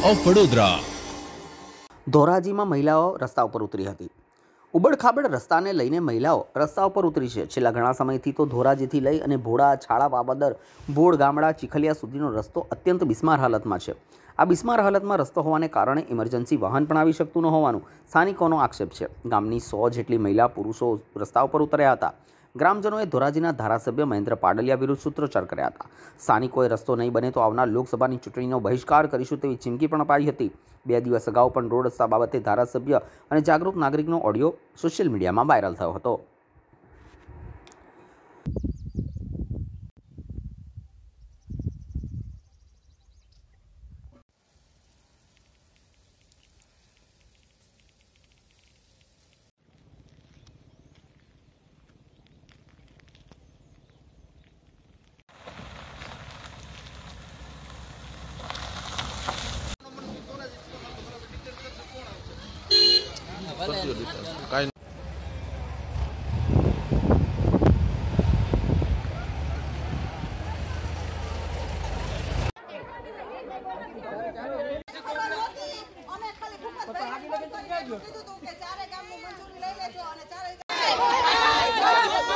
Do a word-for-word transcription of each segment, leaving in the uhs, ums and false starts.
Of Vadodara. ધોરાજીમાં મહિલાઓ રસ્તા ઉપર ઉતરી હતી। ઉબડખાબડ રસ્તાને લઈને મહિલાઓ રસ્તા ઉપર ઉતરી છે। છેલ્લા ઘણા સમયથી તો ધોરાજીથી લઈ અને ભોળા, છાળા, બાબદર, ભોળ ગામડા, ચીખલિયા સુધીનો રસ્તો અત્યંત બિસ્માર હાલતમાં છે। આ બિસ્માર હાલતમાં રસ્તો હોવાને કારણે ઇમરજન્સી વાહન પણ આવી શકતું ન હોવાનું સ્થાનિકોનો આક્ષેપ છે। ગામની સો જેટલી મહિલા પુરુષો રસ્તા ઉપર ઉતર્યા હતા। ગ્રામજનોએ ધોરાજીના ધારાસભ્ય મહેન્દ્ર પાડલિયા વિરુદ્ધ સૂત્રોચ્ચાર કર્યા હતા। સ્થાનિકોએ રસ્તો નહીં બને તો આવનાર લોકસભાની ચૂંટણીનો બહિષ્કાર કરીશું તેવી ચીમકી પણ અપાઈ હતી। બે દિવસ અગાઉ પણ રોડ રસ્તા બાબતે ધારાસભ્ય અને જાગૃત નાગરિકનો ઓડિયો સોશિયલ મીડિયામાં વાયરલ થયો હતો।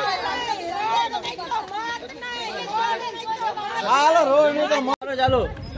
ચાલો રોડ નહીં તો મારો ચાલો।